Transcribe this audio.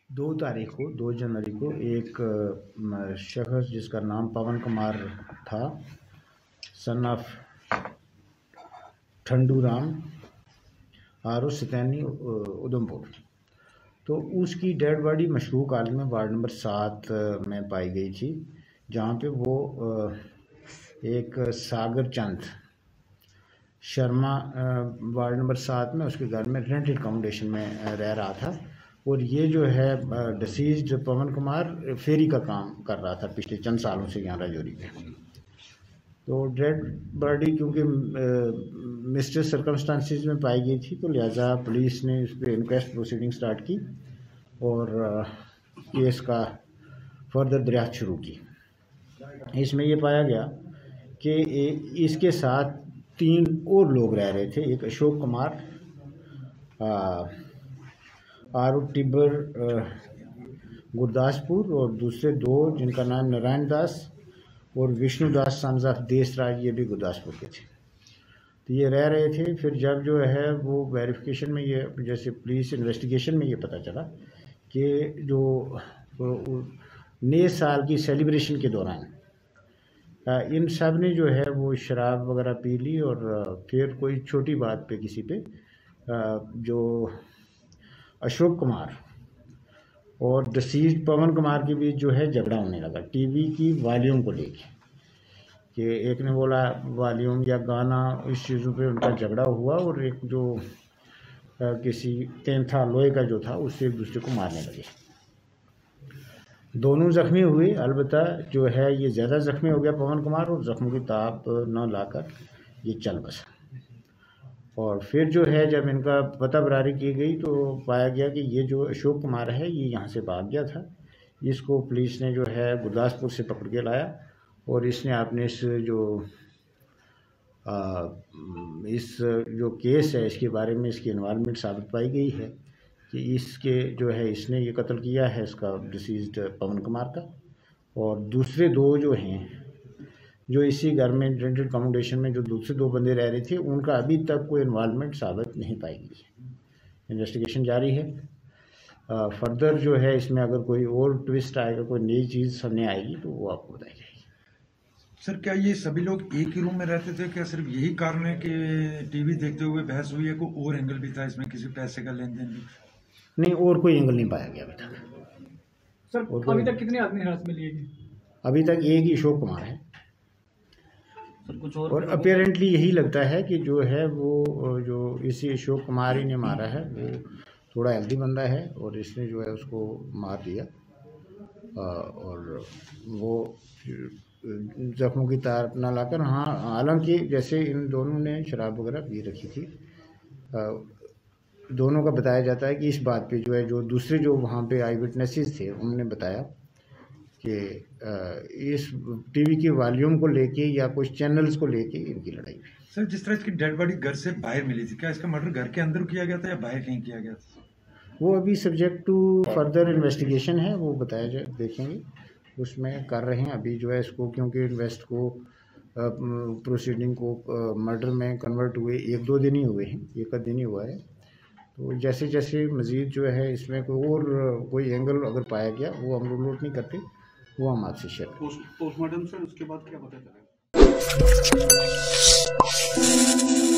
2 जनवरी को एक शख्स जिसका नाम पवन कुमार था, सन ऑफ ठंडू राम आरो सतैनी उधमपुर, तो उसकी डेड बॉडी मशकूक हालत में वार्ड नंबर 7 में पाई गई थी, जहाँ पे वो एक सागर चंद शर्मा वार्ड नंबर 7 में उसके घर में रेंटेड अकोमोडेशन में रह रहा था। और ये जो है डिसीज्ड पवन कुमार फेरी का काम कर रहा था पिछले चंद सालों से यहाँ राजौरी में। तो डेड बॉडी क्योंकि मिस्टर सर्कमस्टांसिस में पाई गई थी, तो लिहाजा पुलिस ने इस पर इंक्वेस्ट प्रोसीडिंग स्टार्ट की और केस का फर्दर दरियाफ्त शुरू की। इसमें ये पाया गया कि इसके साथ 3 और लोग रह रहे थे। एक अशोक कुमार आरू टिब्बर गुरदासपुर, और दूसरे 2 जिनका नाम नारायण दास और विष्णु दास सन्स ऑफ देसराज, ये भी गुरदासपुर के थे। तो ये रह रहे थे। फिर जब जो है वो वेरिफिकेशन में ये जैसे पुलिस इन्वेस्टिगेशन में ये पता चला कि जो नए साल की सेलिब्रेशन के दौरान इन सब ने जो है वो शराब वगैरह पी ली, और फिर कोई छोटी बात पे किसी पे जो अशोक कुमार और डिसीज्ड पवन कुमार के बीच जो है झगड़ा होने लगा टीवी की वॉल्यूम को लेके, कि एक ने बोला वॉल्यूम या गाना, इस चीज़ों पे उनका झगड़ा हुआ और एक जो किसी तेंथा लोहे का जो था उससे एक दूसरे को मारने लगे। दोनों ज़ख्मी हुए, अलबत्ता जो है ये ज़्यादा ज़ख्मी हो गया पवन कुमार, और ज़ख्मों की ताप न लाकर ये चल बसा। और फिर जो है जब इनका पता बरारी की गई तो पाया गया कि ये जो अशोक कुमार है ये यहाँ से भाग गया था। इसको पुलिस ने जो है गुरदासपुर से पकड़ के लाया, और इसने अपने इस जो केस है इसके बारे में इसकी इन्वॉल्वमेंट साबित पाई गई है कि इसके जो है इसने ये कत्ल किया है इसका डिसीज्ड पवन कुमार का। और दूसरे 2 जो हैं जो इसी घर में रेंटेड अकोमोडेशन में जो दूसरे 2 बंदे रह रहे थे, उनका अभी तक कोई इन्वॉल्वमेंट साबित नहीं पाई गई है। इन्वेस्टिगेशन जारी है। फर्दर जो है इसमें अगर कोई और ट्विस्ट आएगा, कोई नई चीज़ सामने आएगी तो वो आपको बताई जाएगी। सर, क्या ये सभी लोग एक ही रूम में रहते थे? क्या सिर्फ यही कारण है कि टीवी देखते हुए बहस हुई है? कोई और एंगल भी था इसमें, किसी पैसे का लेन देन भी? नहीं, और कोई एंगल नहीं पाया गया अभी तक। सर, अभी तक कितने आदमी हिरासत में लिए गए? अभी तक एक ही अशोक कुमार है। कुछ और अपेरेंटली यही लगता है कि जो है वो जो इसी अशोक कुमार ही ने मारा है, वो थोड़ा हेल्दी बंदा है और इसने जो है उसको मार दिया, और वो जख्मों की तार न लाकर। हाँ, हालांकि जैसे इन दोनों ने शराब वगैरह पी रखी थी, दोनों का बताया जाता है कि इस बात पे जो है जो दूसरे जो वहाँ पे आई विटनेसेस थे उन्होंने बताया कि इस टीवी की वॉल्यूम को लेके या कुछ चैनल्स को लेके इनकी लड़ाई हुई। सर, जिस तरह इसकी डेड बॉडी घर से बाहर मिली थी, क्या इसका मर्डर घर के अंदर किया गया था या बाहर कहीं किया गया था? वो अभी सब्जेक्ट टू फर्दर इन्वेस्टिगेशन है, वो बताया जाए, देखेंगे, उसमें कर रहे हैं अभी जो है इसको, क्योंकि इन्वेस्ट को प्रोसीडिंग को मर्डर में कन्वर्ट हुए 1-2 दिन ही हुए हैं, 1 दिन ही हुआ है। तो जैसे जैसे मज़ीद जो है इसमें कोई एंगल अगर पाया गया वो हम नोट नहीं करते, वो हम आपसे शेयर करें। पोस्टमार्टम सर उसके बाद क्या पता चला?